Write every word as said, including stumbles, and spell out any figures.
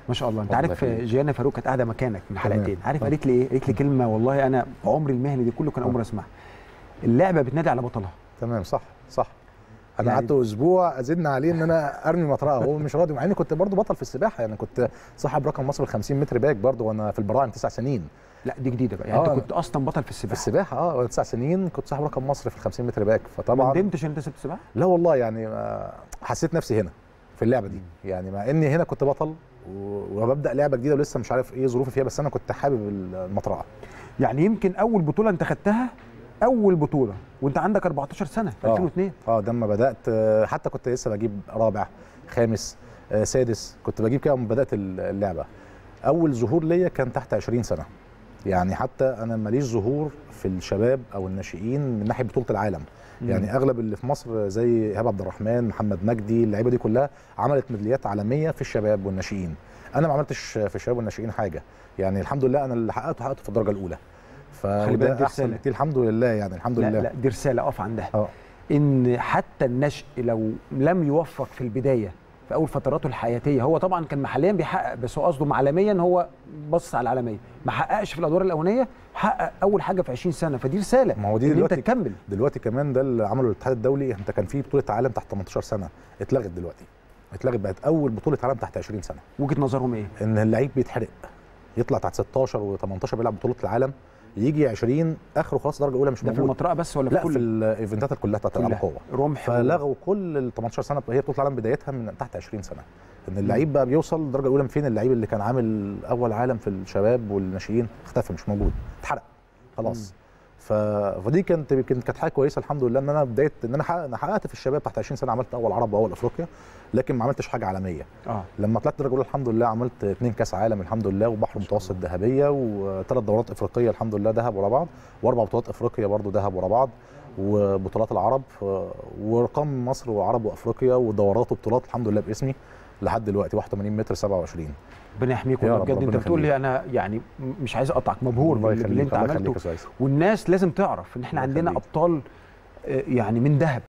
ما شاء الله. انت الله عارف يخليك. جيانا فاروق كانت قاعده مكانك من حلقتين، عارف آه. قالت لي ايه؟ قالت لي كلمه والله انا عمري المهني دي كله كان اول مره اسمعها. اللعبه بتنادي على بطلها. تمام، صح صح. انا يعني- قعدت اسبوع ازن عليه ان انا ارمي مطرقه، هو مش راضي، مع اني كنت برضو بطل في السباحه، يعني كنت صاحب رقم مصر ال خمسين متر باك برضو وانا في البراعم تسع سنين. لا دي جديده بقى، يعني آه. انت كنت اصلا بطل في في السباحه. السباحه اه وانا تسع سنين كنت صاحب رقم مصر في ال خمسين متر باك، ما فطبعا ندمتش ان انت سبت السباحه؟ لا والله يعني آه، حسيت نفسي هنا في اللعبه دي، يعني مع اني هنا كنت بطل و- وببدا لعبه جديده ولسه مش عارف ايه ظروفي فيها، بس انا كنت حابب المطرقه. يعني يمكن اول بطوله انت خدتها، اول بطوله وانت عندك أربعتاشر سنه في آه. ألفين واثنين. اه ده لما بدات آه، حتى كنت لسه بجيب رابع خامس آه، سادس، كنت بجيب كده لما بدات اللعبه. اول ظهور ليا كان تحت عشرين سنه، يعني حتى انا ماليش ظهور في الشباب او الناشئين من ناحيه بطوله العالم. مم. يعني اغلب اللي في مصر زي ايهاب عبد الرحمن، محمد مجدي، اللعيبه دي كلها عملت ميداليات عالميه في الشباب والناشئين. انا ما عملتش في الشباب والناشئين حاجه، يعني الحمد لله انا اللي حققته حققته في الدرجه الاولى. خلي بالك دي فده احسن رسالة. كتير الحمد لله، يعني الحمد لا لله. لا دي رساله اقف عندها. اه ان حتى النشء لو لم يوفق في البدايه في اول فتراته الحياتيه، هو طبعا كان محليا بيحقق، بس هو قصده عالميا هو بص على العالميه، ما حققش في الادوار الاولانيه، حقق اول حاجه في عشرين سنه، فدي رساله ما هو دي ان انت دلوقتي تكمل. دلوقتي كمان ده اللي عمله الاتحاد الدولي. انت كان في بطوله عالم تحت تمنتاشر سنه اتلغت دلوقتي، اتلغت، بقت اول بطوله عالم تحت عشرين سنه. وجهه نظرهم ايه؟ ان اللعيب بيتحرق، يطلع تحت ستاشر و18 بيلعب بطوله العالم، يجي عشرين اخره خلاص الدرجه الاولى مش ده في موجود. المطرقه بس ولا في لا كل في الايفنتات كلها بتاعت العاب القوه، رمح و- فلغوا كل ال تمنتاشر سنه، هي بطوله العالم بدايتها من تحت عشرين سنه. ان اللعيب بقى بيوصل للدرجه الاولى. من فين اللعيب اللي كان عامل اول عالم في الشباب والناشئين؟ اختفى، مش موجود، اتحرق خلاص. ف... فدي كانت كانت كانت حاجه كويسه الحمد لله، ان انا بدايه ان انا حقق... أنا حققت في الشباب تحت عشرين سنه، عملت اول عرب واول افريقيا، لكن ما عملتش حاجه عالميه. اه لما طلعت الدرجه الاولى الحمد لله عملت اثنين كاس عالم الحمد لله، وبحر متوسط ذهبيه، وثلاث دورات افريقيه الحمد لله ذهب ورا بعض، واربع بطولات افريقيا برضو ذهب ورا بعض، وبطولات العرب، وارقام مصر وعرب وافريقيا ودورات وبطولات الحمد لله باسمي لحد دلوقتي واحد وثمانين متر سبعة وعشرين. ربنا يحميك يا والله رب، بجد. انت ربنا بتقول لي يخليك. انا يعني مش عايز اقطعك، مبهور الله باللي باللي يخليك، انت الله عملته، يخليك يا ريس. والناس لازم تعرف ان احنا الله عندنا يخليك. ابطال آه، يعني من ذهب.